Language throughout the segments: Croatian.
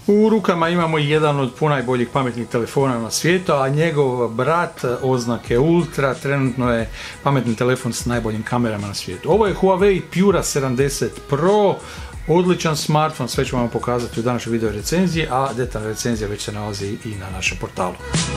U rukama imamo jedan od ponajboljih pametnih telefona na svijetu, a njegov brat oznake Ultra trenutno je pametni telefon s najboljim kamerama na svijetu. Ovo je Huawei Pura 70 Pro, odličan smartphone, sve ću vam pokazati u današnjoj video recenziji, a detaljna recenzija već se nalazi i na našem portalu.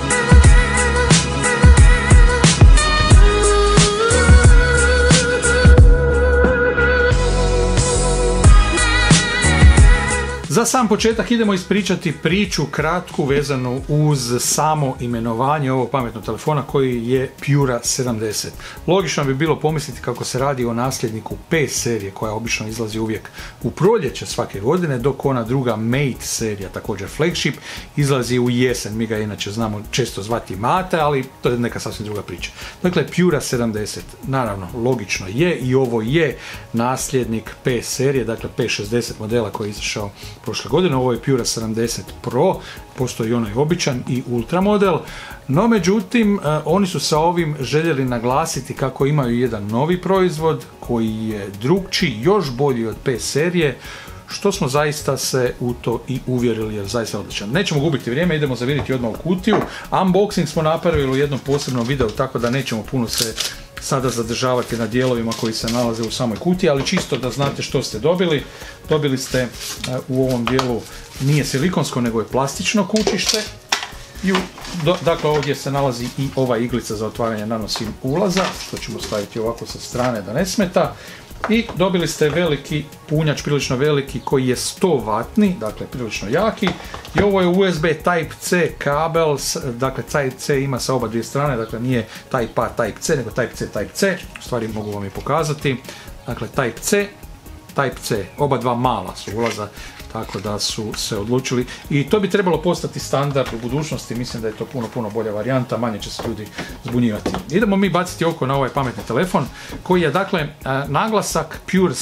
Za sam početak idemo ispričati priču kratku vezanu uz samo imenovanje ovog pametnog telefona koji je Pura 70. Logično bi bilo pomisliti kako se radi o nasljedniku P serije koja obično izlazi uvijek u proljeće svake godine, dok ona druga Mate serija, također flagship, izlazi u jesen. Mi ga inače znamo često zvati Mate, ali to je neka sasvim druga priča. Dakle, Pura 70, naravno, logično je i ovo je nasljednik P serije, dakle P60 modela koji je izašao prošle godine. Ovo je Pura 70 Pro, postoji onaj običan i Ultra model, no međutim oni su sa ovim željeli naglasiti kako imaju jedan novi proizvod koji je drugčiji, još bolji od P serije, što smo zaista se u to i uvjerili jer zaista je odličan. Nećemo gubiti vrijeme, idemo zaviriti odmah u kutiju. Unboxing smo napravili u jednom posebnom videu, tako da nećemo puno se sada zadržavati na dijelovima koji se nalaze u samoj kutiji, ali čisto da znate što ste dobili. Dobili ste u ovom dijelu, nije silikonsko nego je plastično kućište. Dakle, ovdje se nalazi i ova iglica za otvaranje nanosim ulaza, što ćemo staviti ovako sa strane da ne smeta. I dobili ste veliki punjač, prilično veliki, koji je 100 vatni, dakle prilično jaki. I ovo je USB Type-C kabel, dakle Type-C ima sa oba dvije strane, dakle nije Type-A, Type-C, nego Type-C, Type-C. U stvari mogu vam i pokazati. Dakle Type-C, Type-C, oba dva mala su ulaza, tako da su se odlučili. I to bi trebalo postati standard u budućnosti, mislim da je to puno bolja varijanta, manje će se ljudi zbunjivati. Idemo mi baciti oko na ovaj pametni telefon, koji je dakle naglasak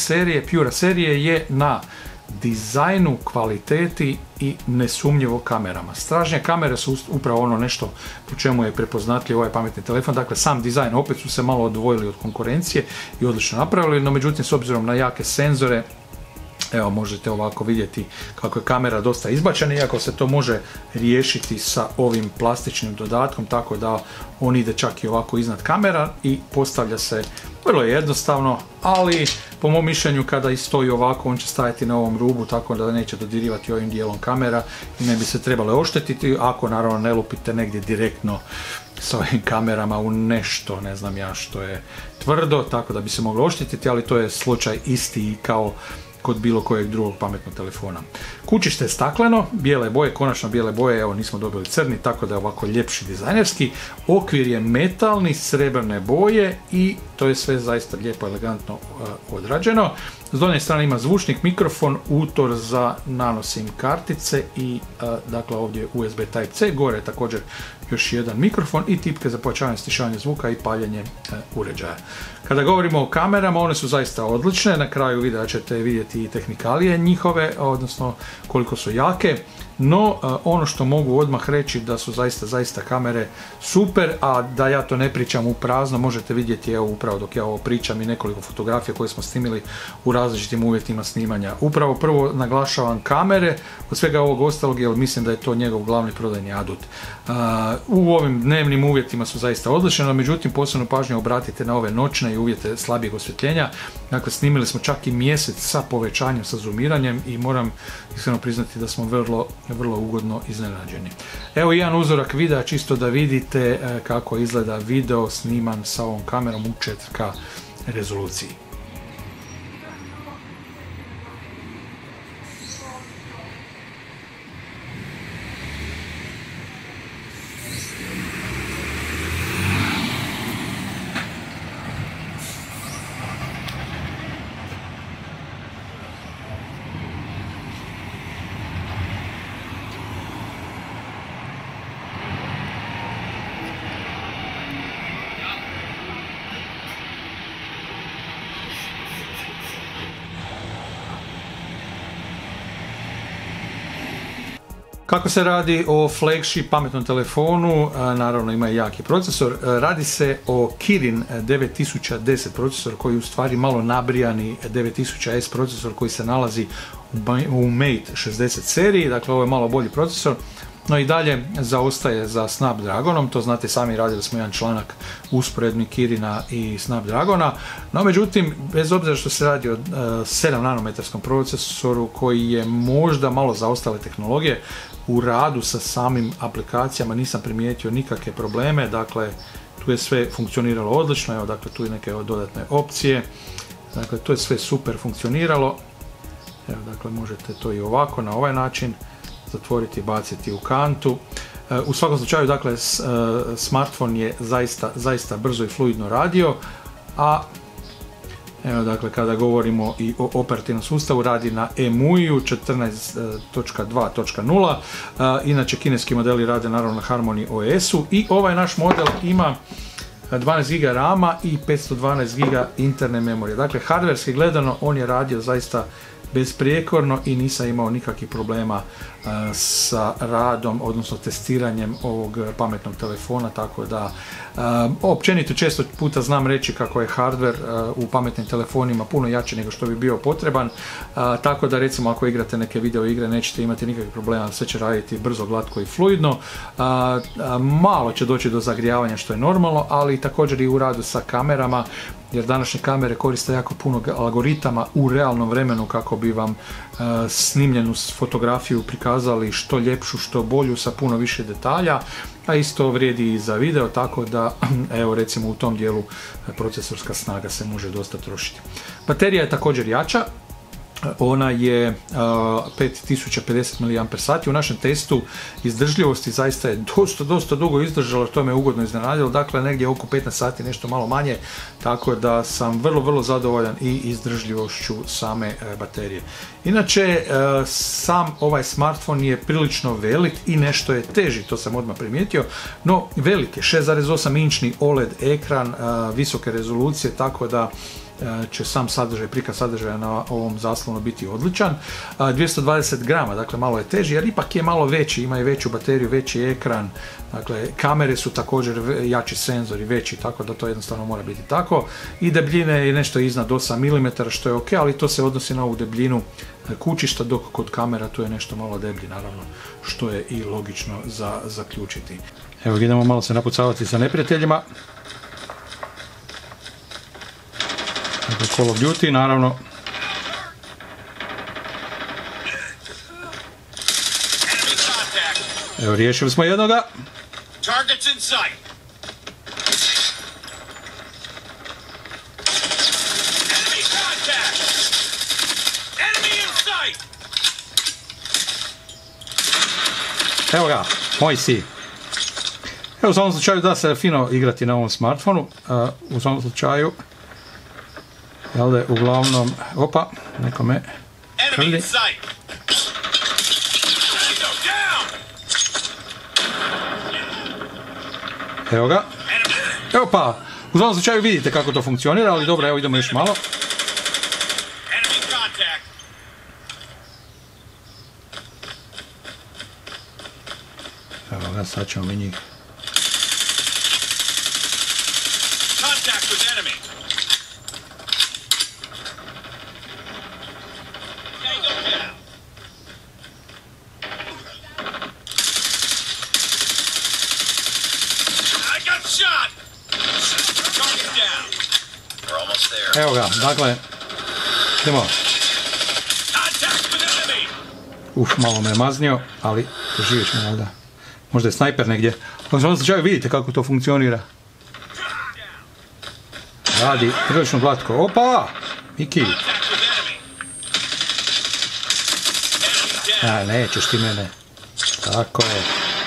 Pura serije je na dizajnu, kvaliteti i nesumnjivo kamerama. Stražnje kamere su upravo ono nešto po čemu je prepoznatljiv ovaj pametni telefon. Dakle, sam dizajn, opet su se malo odvojili od konkurencije i odlično napravili, no međutim s obzirom na jake senzore, evo možete ovako vidjeti kako je kamera dosta izbačena, iako se to može riješiti sa ovim plastičnim dodatkom, tako da on ide čak i ovako iznad kamera i postavlja se vrlo jednostavno, ali po mom mišljenju kada i stoji ovako on će stajati na ovom rubu, tako da neće dodirivati ovim dijelom kamera i ne bi se trebalo oštetiti, ako naravno ne lupite negdje direktno s ovim kamerama u nešto, ne znam ja što je tvrdo, tako da bi se moglo oštetiti, ali to je slučaj isti i kao kod bilo kojeg drugog pametnog telefona. Kućište je stakleno, bijele boje, konačno bijele boje, evo nismo dobili crni, tako da je ovako ljepši dizajnerski. Okvir je metalni, srebrne boje i to je sve zaista lijepo, elegantno odrađeno. S donje strane ima zvučnik, mikrofon, utor za nanosim kartice i dakle ovdje USB Type-C, gore je također još jedan mikrofon i tipke za pojačavanje stišavanja zvuka i paljenje uređaja. Kada govorimo o kamerama, one su zaista odlične, na kraju videa ćete vidjeti i tehnikalije njihove, odnosno koliko su jake, no ono što mogu odmah reći da su zaista kamere super, a da ja to ne pričam u prazno, možete vidjeti evo upravo dok ja ovo pričam i nekoliko fotografija koje smo snimili u različitim uvjetima snimanja. Upravo prvo naglašavam kamere od svega ovog ostalog jer mislim da je to njegov glavni prodajni adut. U ovim dnevnim uvjetima su zaista odlične, no međutim posebno pažnju obratite na ove noćne i uvjete slabijeg osvjetljenja. Dakle, snimili smo čak i mjesec sa povećanjem, sa zoomiranjem i moram iskreno priznati da smo vrlo ugodno iznenađeni. Evo jedan uzorak videa čisto da vidite kako izgleda video sniman sa ovom kamerom u 4K rezoluciji. Kako se radi o flagship pametnom telefonu, naravno ima i jaki procesor. Radi se o Kirin 9010 procesor koji je u stvari malo nabrijani 9000S procesor koji se nalazi u Mate 60 seriji, dakle ovo je malo bolji procesor, no i dalje zaostaje za Snapdragonom, to znate sami, radili smo jedan članak usporedbi Kirina i Snapdragona, no međutim, bez obzira što se radi o 7 nanometarskom procesoru koji je možda malo zaostale tehnologije, u radu sa samim aplikacijama nisam primijetio nikakve probleme, dakle tu je sve funkcioniralo odlično, evo dakle tu je neke dodatne opcije, dakle to je sve super funkcioniralo, evo dakle možete to i ovako na ovaj način zatvoriti i baciti u kantu. U svakom slučaju, dakle, smartphone je zaista brzo i fluidno radio, a evo dakle kada govorimo i o operativnom sustavu, radi na EMUI-u 14.2.0, inače kineski modeli rade naravno na Harmony OS-u i ovaj naš model ima 12 GB RAM-a i 512 GB interne memorije. Dakle, hardverski gledano on je radio zaista besprijekorno i nisam imao nikakvih problema sa radom, odnosno testiranjem ovog pametnog telefona, tako da općenito često puta znam reći kako je hardware u pametnim telefonima puno jači nego što bi bio potreban, tako da recimo ako igrate neke video igre nećete imati nikakvih problema, sve će raditi brzo, glatko i fluidno, malo će doći do zagrijavanja što je normalno, ali također i u radu sa kamerama, jer današnje kamere koriste jako puno algoritama u realnom vremenu kako bi vam snimljenu fotografiju prikazali što ljepšu, što bolju sa puno više detalja, a isto vrijedi i za video, tako da evo recimo u tom dijelu procesorska snaga se može dosta trošiti. Baterija je također jača, ona je 5050 mAh. U našem testu izdržljivosti zaista je dosta dugo izdržalo, to me ugodno iznenadilo, dakle negdje oko 15 sati, nešto malo manje, tako da sam vrlo zadovoljan i izdržljivošću same baterije. Inače, sam ovaj smartphone je prilično velik i nešto je teži, to sam odmah primijetio, no velik je, 6,8 inčni OLED ekran, visoke rezolucije, tako da će sam sadržaj, prikaz sadržaja na ovom zaslonu biti odličan. 220 grama, dakle malo je teži, jer ipak je malo veći, ima i veću bateriju, veći ekran, dakle kamere su također jači senzori, veći, tako da to jednostavno mora biti tako. I debljine je nešto iznad 8 mm, što je ok, ali to se odnosi na ovu debljinu kućišta, dok kod kamera tu je nešto malo deblji, naravno, što je i logično za zaključiti. Evo, idemo malo se napucavati sa neprijateljima. Call of Duty, naravno. Evo, riješili smo jednoga. Evo ga, moj si. Evo, u svakom slučaju da se fino igrati na ovom smartfonu. U svakom slučaju, jel da, uglavnom, opa, neko me krli. Evo ga. Evo pa, u svakom slučaju vidite kako to funkcionira, ali dobro, evo idemo još malo. Evo ga, sad ćemo mi njih. Evo ga, dakle, idemo. Malo me je maznio, ali doživjet ćemo ovdje. Možda je snajper negdje. U svakom slučaju vidite kako to funkcionira. Radi prilično glatko. Opa! Miki! Nećeš ti mene. Tako je.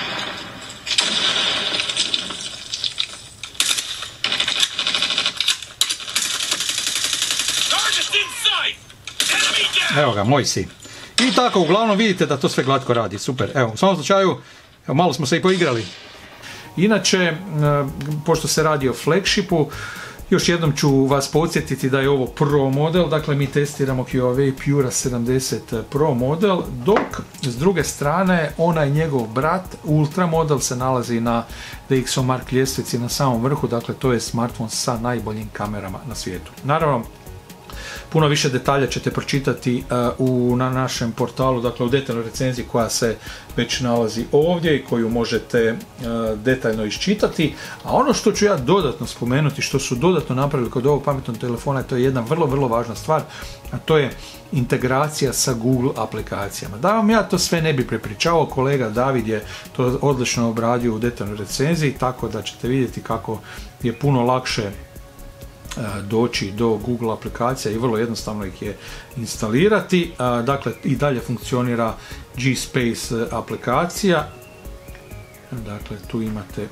Evo ga, moj si. I tako, uglavnom vidite da to sve glatko radi, super. Evo, u svakom slučaju, evo, malo smo se i poigrali. Inače, pošto se radi o flagshipu, još jednom ću vas podsjetiti da je ovo Pro model, dakle mi testiramo Huawei Pura 70 Pro model, dok s druge strane onaj njegov brat Ultra model se nalazi na DxOMark ljestvici na samom vrhu, dakle to je smartphone sa najboljim kamerama na svijetu. Naravno, Puno više detalja ćete pročitati na našem portalu, dakle u detaljnoj recenziji koja se već nalazi ovdje i koju možete detaljno iščitati. A ono što ću ja dodatno spomenuti, što su dodatno napravili kod ovog pametnog telefona, to je jedna vrlo, vrlo važna stvar, a to je integracija sa Google aplikacijama. Da vam ja to sve ne bi prepričavao, kolega David je to odlično obradio u detaljnoj recenziji, tako da ćete vidjeti kako je puno lakše doći do Google aplikacija i vrlo jednostavno ih je instalirati. Dakle, i dalje funkcionira G-Space aplikacija. Dakle, tu imate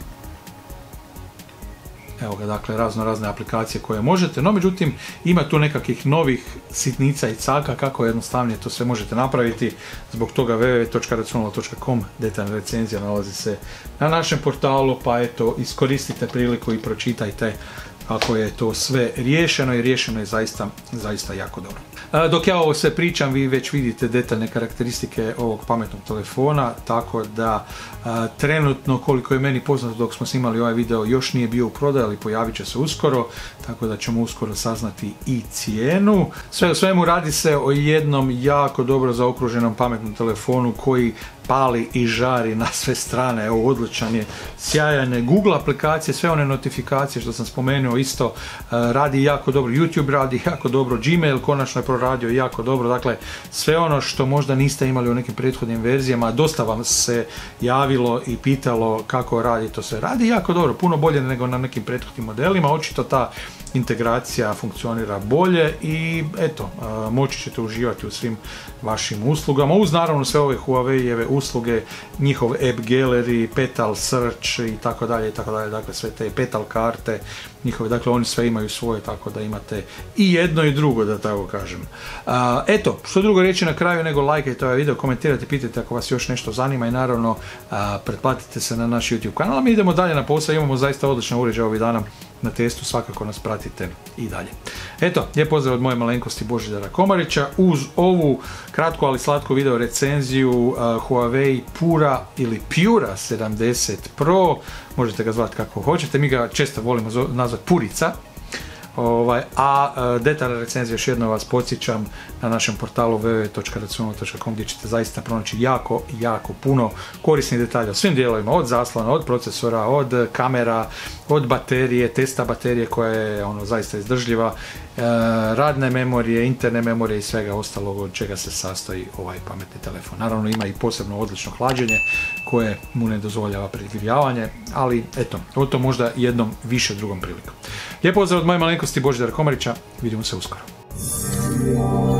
evo ga, dakle, razne aplikacije koje možete, no međutim ima tu nekakvih novih sitnica i caka kako jednostavnije to sve možete napraviti. Zbog toga www.racionalno.com, detaljna recenzija nalazi se na našem portalu, pa eto, iskoristite priliku i pročitajte kako je to sve riješeno i riješeno je zaista jako dobro. Dok ja ovo sve pričam, vi već vidite detaljne karakteristike ovog pametnog telefona, tako da trenutno, koliko je meni poznato dok smo snimali ovaj video, još nije bio u prodaji, ali pojavit će se uskoro, tako da ćemo uskoro saznati i cijenu. Sve u svemu radi se o jednom jako dobro zaokruženom pametnom telefonu koji pali i žari na sve strane. Evo, odličan je, sjajan je. Google aplikacije, sve one notifikacije što sam spomenuo isto radi jako dobro, YouTube radi jako dobro, Gmail konačno je proradio jako dobro, dakle sve ono što možda niste imali u nekim prethodnim verzijama, dosta vam se javilo i pitalo kako radi, to sve radi jako dobro, puno bolje nego na nekim prethodnim modelima, očito ta integracija funkcionira bolje i eto, moći ćete uživati u svim vašim uslugama, uz naravno sve ove Huawei-eve usluge, njihov App Gallery, Petal Search i tako dalje, dakle sve te Petal karte njihove, dakle oni sve imaju svoje, tako da imate i jedno i drugo, da tako kažem. Eto, što drugo reći na kraju nego lajkajte ovaj video, komentirajte, pitajte ako vas još nešto zanima i naravno pretplatite se na naš YouTube kanal. A mi idemo dalje na posao, imamo zaista odličan uređaj ovih dana na testu, svakako nas pratite i dalje. Eto, lijep pozdrav od moje malenkosti Božidara Komarića uz ovu kratku ali slatku video recenziju Huawei Pura ili Pura 70 Pro, možete ga zvati kako hoćete, mi ga često volimo nazvati Purica. A detaljna recenzija, još jedno vas podsjećam, na našem portalu www.racionalno.com gdje ćete zaista pronaći jako puno korisnih detalja o svim dijelovima, od zaslona, od procesora, od kamera, od baterije, testa baterije koja je zaista izdržljiva, radne memorije, interne memorije i svega ostalog od čega se sastoji ovaj pametni telefon. Naravno ima i posebno odlično hlađenje koje mu ne dozvoljava pregrijavanje, ali eto, o to možda jednom više drugom prilikom. Lijep pozdrav od moje malenkosti Božidara Komarića, vidimo se uskoro.